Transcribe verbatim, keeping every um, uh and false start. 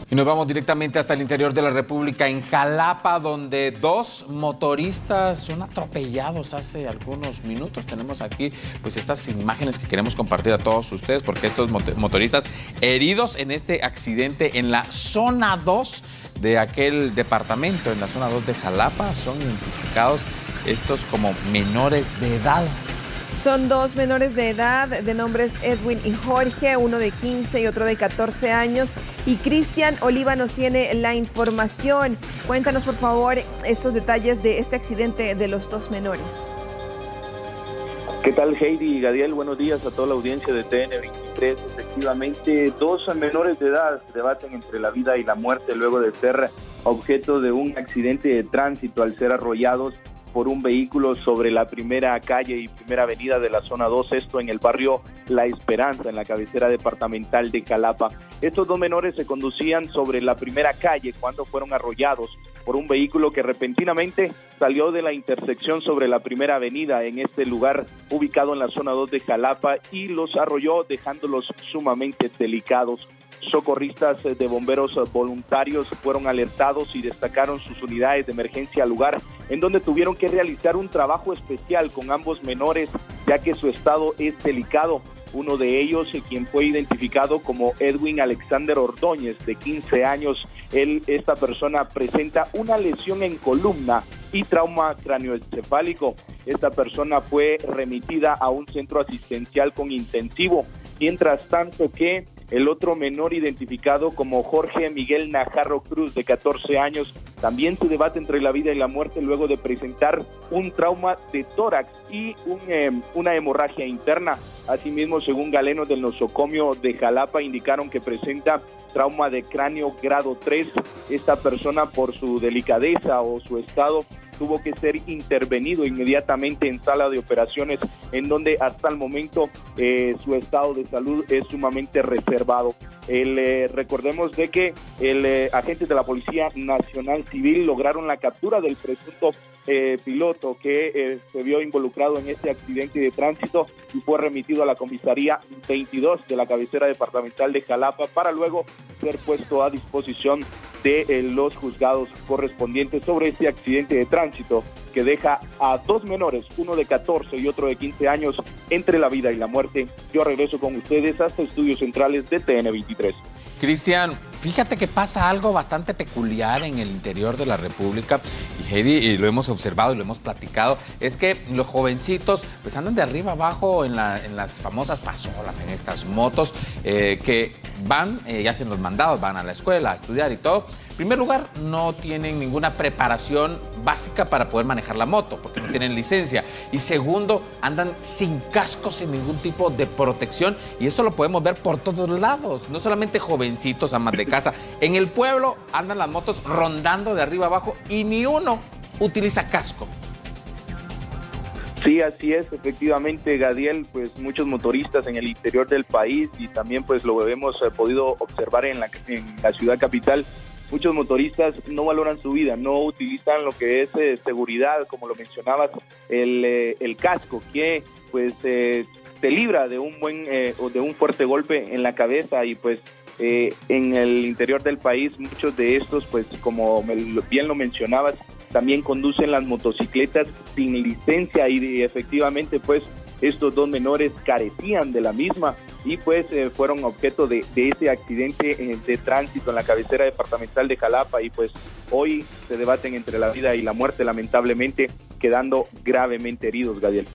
Y nos vamos directamente hasta el interior de la República, en Jalapa, donde dos motoristas son atropellados hace algunos minutos. Tenemos aquí pues estas imágenes que queremos compartir a todos ustedes, porque estos motoristas heridos en este accidente en la zona dos de aquel departamento, en la zona dos de Jalapa, son identificados estos como menores de edad. Son dos menores de edad, de nombres Edwin y Jorge, uno de quince y otro de catorce años. Y Cristian Oliva nos tiene la información. Cuéntanos, por favor, estos detalles de este accidente de los dos menores. ¿Qué tal, Heidi y Gadiel? Buenos días a toda la audiencia de T N veintitrés. Efectivamente, dos menores de edad se debaten entre la vida y la muerte luego de ser objeto de un accidente de tránsito al ser arrollados por un vehículo sobre la primera calle y primera avenida de la zona dos, esto en el barrio La Esperanza, en la cabecera departamental de Jalapa. Estos dos menores se conducían sobre la primera calle cuando fueron arrollados por un vehículo que repentinamente salió de la intersección sobre la primera avenida en este lugar ubicado en la zona dos de Jalapa y los arrolló, dejándolos sumamente delicados. Socorristas de bomberos voluntarios fueron alertados y destacaron sus unidades de emergencia al lugar, en donde tuvieron que realizar un trabajo especial con ambos menores, ya que su estado es delicado. Uno de ellos, quien fue identificado como Edwin Alexander Ordóñez, de quince años, él, esta persona presenta una lesión en columna y trauma cráneoencefálico. Esta persona fue remitida a un centro asistencial con intensivo, mientras tanto que el otro menor, identificado como Jorge Miguel Najarro Cruz, de catorce años, también se debate entre la vida y la muerte luego de presentar un trauma de tórax y un, eh, una hemorragia interna. Asimismo, según galenos del nosocomio de Jalapa, indicaron que presenta trauma de cráneo grado tres. Esta persona, por su delicadeza o su estado, tuvo que ser intervenido inmediatamente en sala de operaciones, en donde hasta el momento eh, su estado de salud es sumamente reservado. El, eh, recordemos de que el eh, agentes de la Policía Nacional Civil lograron la captura del presunto eh, piloto que eh, se vio involucrado en este accidente de tránsito y fue remitido a la comisaría veintidós de la cabecera departamental de Jalapa para luego ser puesto a disposición de eh, los juzgados correspondientes sobre este accidente de tránsito que deja a dos menores, uno de catorce y otro de quince años, entre la vida y la muerte. Yo regreso con ustedes hasta Estudios Centrales de T N veintitrés. Cristian, fíjate que pasa algo bastante peculiar en el interior de la República, y Heidi, y lo hemos observado y lo hemos platicado, es que los jovencitos pues andan de arriba abajo en, la, en las famosas pasolas, en estas motos, eh, que van eh, y hacen los mandados, van a la escuela a estudiar y todo. En primer lugar, no tienen ninguna preparación básica para poder manejar la moto, porque no tienen licencia. Y segundo, andan sin casco, sin ningún tipo de protección. Y eso lo podemos ver por todos lados. No solamente jovencitos, amas de casa. En el pueblo andan las motos rondando de arriba abajo y ni uno utiliza casco. Sí, así es, efectivamente, Gadiel, pues muchos motoristas en el interior del país y también pues lo hemos eh, podido observar en la, en la ciudad capital. Muchos motoristas no valoran su vida, no utilizan lo que es eh, seguridad, como lo mencionabas, el, eh, el casco, que pues eh, te libra de un buen eh, o de un fuerte golpe en la cabeza y pues eh, en el interior del país muchos de estos, pues como bien lo mencionabas, también conducen las motocicletas sin licencia y efectivamente pues estos dos menores carecían de la misma y pues eh, fueron objeto de, de ese accidente eh, de tránsito en la cabecera departamental de Jalapa y pues hoy se debaten entre la vida y la muerte, lamentablemente quedando gravemente heridos, Gadiel.